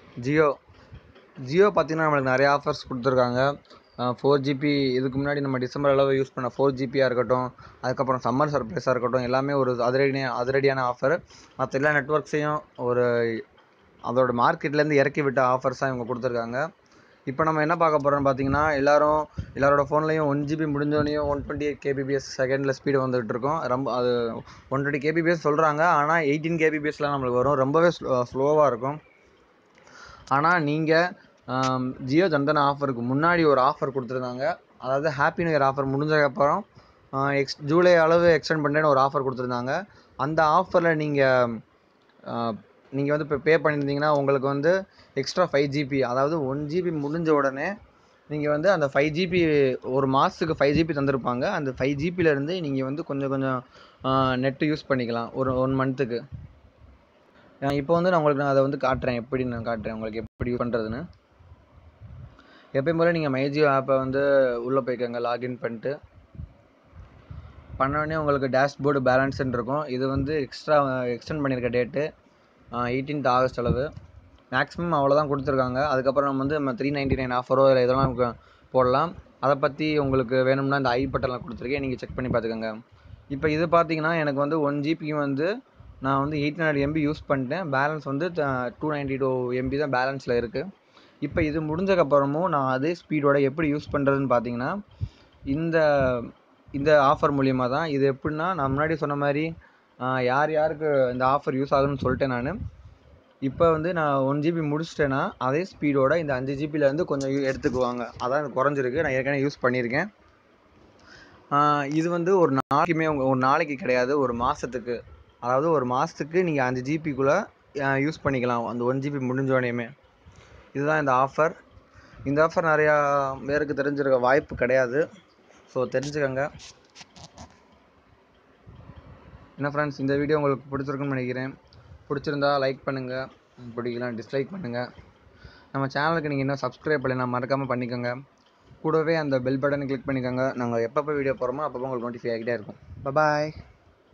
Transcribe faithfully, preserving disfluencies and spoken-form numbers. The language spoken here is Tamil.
ஜியோ ஜியோ பார்த்தீங்கன்னா நம்மளுக்கு நிறைய ஆஃபர்ஸ் கொடுத்துருக்காங்க. ஃபோர் ஜிபி இதுக்கு முன்னாடி நம்ம டிசம்பர் அளவு யூஸ் பண்ண ஃபோர் ஜிபியாக இருக்கட்டும், அதுக்கப்புறம் சம்மர் சர்ப்ரைஸாக இருக்கட்டும், எல்லாமே ஒரு அதிரடியான அதிரடியான ஆஃபர். மற்ற எல்லா நெட்ஒர்க்ஸையும் ஒரு அதோட மார்க்கெட்லேருந்து இறக்கி விட்ட ஆஃபர்ஸாக இவங்க கொடுத்துருக்காங்க. இப்போ நம்ம என்ன பார்க்க போகிறோம்னு பார்த்தீங்கன்னா, எல்லோரும் எல்லாரோட ஃபோன்லேயும் ஒன் ஜிபி முடிஞ்சோடனையும் ஒன் டுவெண்ட்டி எயிட் கேபிபிஎஸ் செகண்டில் ஸ்பீடு வந்துகிட்டு இருக்கும். ரொம்ப அது ஒன் டுவெண்ட்டி கேபிபிஎஸ் சொல்கிறாங்க, ஆனால் எயிட்டீன் கேபிபிஎஸ்லாம் நம்மளுக்கு வரும். ரொம்பவே ஸ்லோ ஸ்லோவாக இருக்கும். ஆனால் நீங்கள் ஜியோ ஜன்தன் ஆஃபருக்கு முன்னாடி ஒரு ஆஃபர் கொடுத்துருந்தாங்க. அதாவது ஹாப்பி நியூ இயர் ஆஃபர் முடிஞ்சதுக்கப்புறம் எக்ஸ் ஜூலை அளவு எக்ஸ்டெண்ட் பண்ணுறேன்னு ஒரு ஆஃபர் கொடுத்துருந்தாங்க. அந்த ஆஃபரில் நீங்கள் நீங்கள் வந்து இப்போ பே பண்ணியிருந்தீங்கன்னா உங்களுக்கு வந்து எக்ஸ்ட்ரா ஃபைவ் ஜிபி, அதாவது ஒன் ஜிபி முடிஞ்ச உடனே நீங்கள் வந்து அந்த ஃபைவ் ஜிபி ஒரு மாதத்துக்கு ஃபைவ் ஜிபி தந்திருப்பாங்க. அந்த ஃபைவ் ஜிபிலேருந்து நீங்கள் வந்து கொஞ்சம் கொஞ்சம் நெட்டு யூஸ் பண்ணிக்கலாம் ஒரு ஒன் மந்த்துக்கு. இப்போ வந்து நான் உங்களுக்கு நான் அதை வந்து காட்டுறேன், எப்படி நான் காட்டுறேன் உங்களுக்கு எப்படி யூஸ் பண்ணுறதுன்னு. எப்பயும் போல் நீங்கள் மைஜியோ ஆப்பை வந்து உள்ளே போய்க்கோங்க, லாகின் பண்ணிட்டு பண்ணோடனே உங்களுக்கு டேஷ்போர்டு பேலன்ஸ்ன்னு இருக்கும். இது வந்து எக்ஸ்ட்ரா எக்ஸ்டெண்ட் பண்ணியிருக்க டேட்டு எயிட்டீன்த் ஆகஸ்ட் அளவு. மேக்ஸிமம் அவ்வளோதான் கொடுத்துருக்காங்க. அதுக்கப்புறம் நம்ம வந்து நம்ம த்ரீ நைன்ட்டி நைன் ஆஃபரோ இல்லை இதெல்லாம் நமக்கு போடலாம். அதை பற்றி உங்களுக்கு வேணும்னா இந்த ஐ பட்டனில் கொடுத்துருக்கேன், நீங்கள் செக் பண்ணி பார்த்துக்கோங்க. இப்போ இது பார்த்தீங்கன்னா எனக்கு வந்து ஒன் ஜிபிக்கு வந்து நான் வந்து எயிட் ஹண்ட்ரட் எம்பி யூஸ் பண்ணிட்டேன். பேலன்ஸ் வந்து டூ நைன்ட்டி டூ எம்பி தான் பேலன்ஸில் இருக்குது. இப்போ இது முடிஞ்சக்கப்புறமும் நான் அதே ஸ்பீடோட எப்படி யூஸ் பண்ணுறதுன்னு பார்த்தீங்கன்னா, இந்த இந்த ஆஃபர் மூலிமா தான். இது எப்படின்னா, நான் முன்னாடி சொன்ன மாதிரி யார் யாருக்கு இந்த ஆஃபர் யூஸ் ஆகுதுன்னு சொல்லிட்டேன் நான். இப்போ வந்து நான் ஒன் ஜிபி முடிச்சிட்டேன்னா அதே ஸ்பீடோட இந்த அஞ்சு ஜிபிலேருந்து கொஞ்சம் எடுத்துக்குவாங்க. அதான் எனக்கு குறைஞ்சிருக்கு, நான் ஏற்கனவே யூஸ் பண்ணியிருக்கேன். இது வந்து ஒரு நாளைக்குமே ஒரு நாளைக்கு கிடையாது, ஒரு மாதத்துக்கு. அதாவது ஒரு மாதத்துக்கு நீங்கள் அஞ்சு ஜிபிக்குள்ளே யூஸ் பண்ணிக்கலாம் அந்த ஒன் ஜிபி முடிஞ்சோடனேயுமே. இதுதான் இந்த ஆஃபர். இந்த ஆஃபர் நிறையா பேருக்கு தெரிஞ்சிருக்க வாய்ப்பு கிடையாது. ஸோ தெரிஞ்சுக்கோங்க. என்ன ஃப்ரெண்ட்ஸ், இந்த வீடியோ உங்களுக்கு பிடிச்சிருக்குன்னு நினைக்கிறேன். பிடிச்சிருந்தா லைக் பண்ணுங்கள், பிடிக்கலாம் டிஸ்லைக் பண்ணுங்கள். நம்ம சேனலுக்கு நீங்கள் இன்னும் சப்ஸ்கிரைப் பண்ணலைன்னா மறக்காமல் பண்ணிக்கோங்க. கூடவே அந்த பெல் பட்டனை கிளிக் பண்ணிக்கோங்க. நாங்கள் எப்பப்போ வீடியோ போகிறோமோ அப்பப்போ உங்களுக்கு நோட்டிஃபை ஆகிட்டே இருக்கும். பாய்.